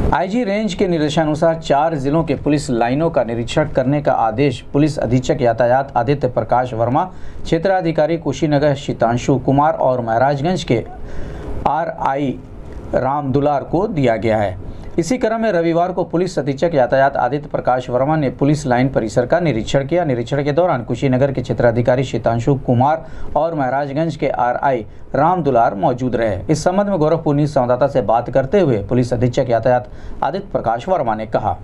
IG range के निर्देशानुसार 4 जिलों के पुलिस लाइनों का निरीक्षण करने का आदेश पुलिस अधीक्षक यातायात आदित्य प्रकाश वर्मा, क्षेत्राधिकारी कुशीनगर शीतांशु कुमार और महाराजगंज के RI राम दुलार को दिया गया है। इसी क्रम में रविवार को पुलिस अधीक्षक यातायात आदित्य प्रकाश वर्मा ने पुलिस लाइन परिसर का निरीक्षण किया। निरीक्षण के दौरान कुशीनगर के क्षेत्राधिकारी शीतांशु कुमार और महाराजगंज के RI राम दुलार मौजूद रहे। इस संबंध में गोरखपुर न्यूज संवाददाता से बात करते हुए पुलिस अधीक्षक यातायात आदित्य प्रकाश वर्मा ने कहा।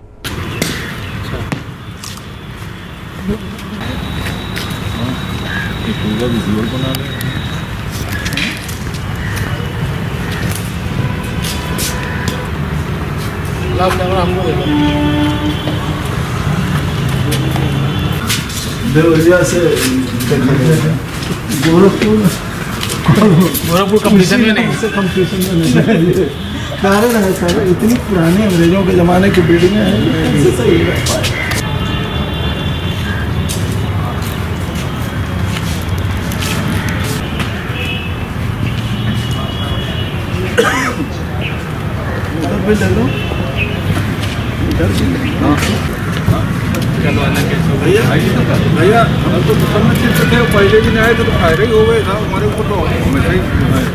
देवरिया से गोरखपुर कंपटीशन में नहीं है। कारण है सर, इतनी पुरानी अंग्रेजों के ज़माने की बिल्डिंगें हैं, सही रह पाए। उधर भी ले लो, इधर भी ले लो। भैया हम तो दुकान चीज थे, पहले भी नहीं आए थे तो फायदा ही हो गए था हमारे ऊपर, तो हमेशा ही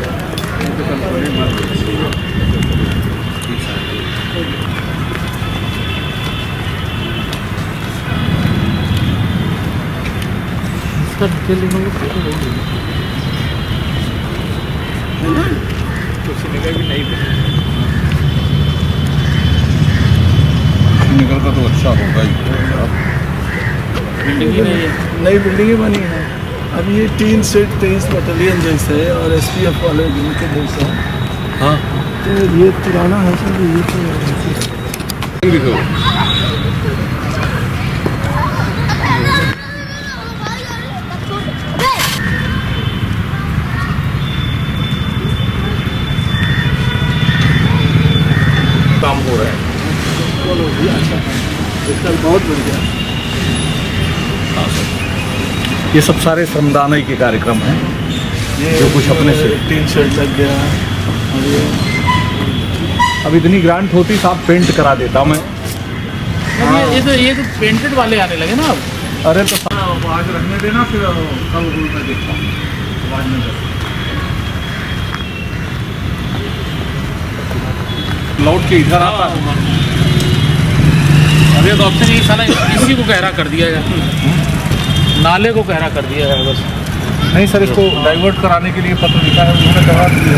निकल का तो अच्छा होगा ही। नई बिल्डिंग बनी है। अब ये 3 सेट 23 बटालियन जैसे है और SPF वाले जिनके जैसा है। हाँ, तो ये पुराना है सर, ये तो काम हो रहा है। बहुत बढ़िया। ये सब सारे श्रमदान के कार्यक्रम हैं, जो कुछ अपने से 3 शर्ट लग गया। और अब इतनी ग्रांट होती साहब पेंट करा देता मैं। ये तो पेंटेड वाले आने लगे ना अब। अरे तो आज रखने देना, फिर कल मैं देखता हूँ बाद में। लौट के इधर आता है। अभी तो ऑप्शन यही साला इसी को गहरा कर दिया है, नाले को गहरा कर दिया है बस। नहीं सर, इसको डाइवर्ट कराने के लिए पत्र लिखा है, उन्होंने करवा दिया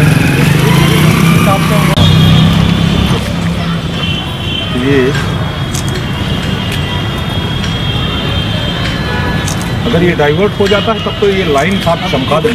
है। ये अगर ये डाइवर्ट हो जाता है तब तो ये लाइन साफ चमका दे।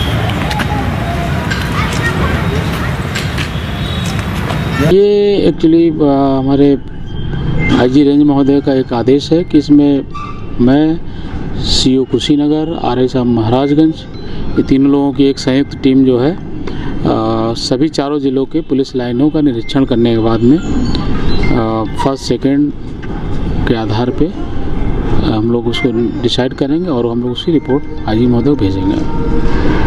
ये एक्चुअली हमारे आईजी रेंज महोदय का एक आदेश है कि इसमें मैं CO कुशीनगर, RI साहब महाराजगंज, ये तीनों लोगों की एक संयुक्त टीम जो है सभी 4 जिलों के पुलिस लाइनों का निरीक्षण करने के बाद में फर्स्ट सेकंड के आधार पे हम लोग उसको डिसाइड करेंगे और हम लोग उसकी रिपोर्ट आईजी महोदय को भेजेंगे।